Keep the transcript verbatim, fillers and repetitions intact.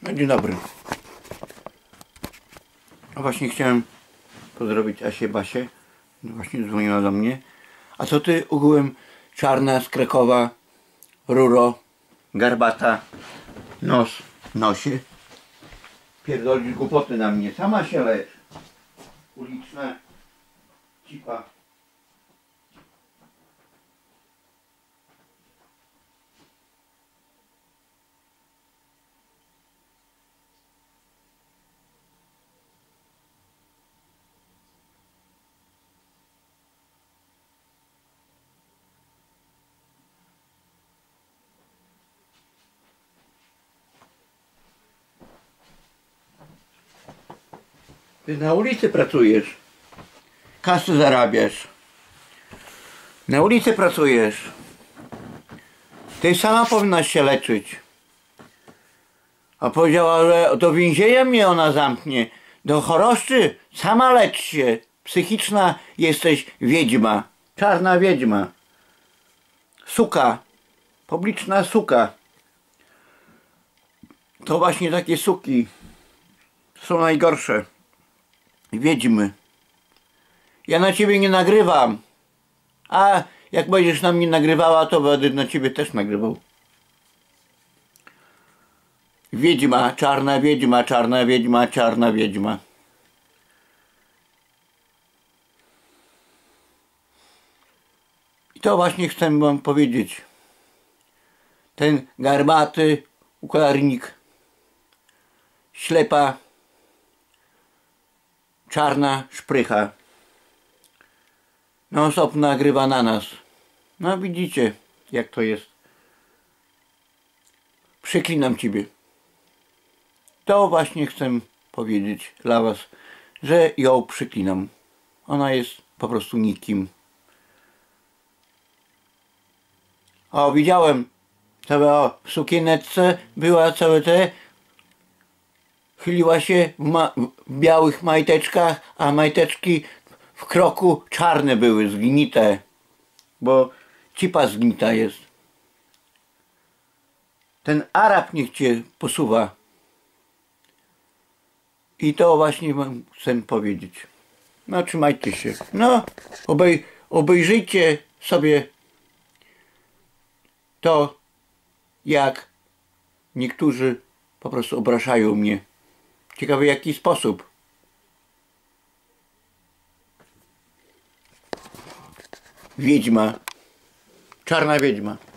No, dzień dobry. No właśnie chciałem pozdrowić Asię Basię. Właśnie dzwoniła do mnie. A co ty ogółem czarna z Krakowa, ruro, garbata, nos w nosie. Pierdolisz głupoty na mnie. Sama się lecz. Uliczna cipa. Ty na ulicy pracujesz. Kasy zarabiasz. Na ulicy pracujesz. Ty sama powinnaś się leczyć. A powiedziała, że do więzienia mnie ona zamknie. Do choroszczy sama lecz się. Psychiczna jesteś wiedźma. Czarna wiedźma. Suka. Publiczna suka. To właśnie takie suki są najgorsze. Wiedźmy. Ja na ciebie nie nagrywam. A jak będziesz na mnie nagrywała, to będę na ciebie też nagrywał. Wiedźma, czarna wiedźma, czarna wiedźma, czarna wiedźma. I to właśnie chcę wam powiedzieć. Ten garbaty układnik, ślepa, czarna szprycha. Non stop nagrywa na nas. No widzicie, jak to jest. Przeklinam ciebie. To właśnie chcę powiedzieć dla was, że ją przeklinam. Ona jest po prostu nikim. O, widziałem. Całe o, w sukieneczce była całe te. Chyliła się w, ma w białych majteczkach, a majteczki w kroku czarne były, zgnite. Bo cipa zgnita jest. Ten Arab niech cię posuwa. I to właśnie wam chcę powiedzieć. No trzymajcie się. No obej obejrzyjcie sobie to, jak niektórzy po prostu obrażają mnie. Ciekawe w jaki sposób. Wiedźma. Czarna wiedźma.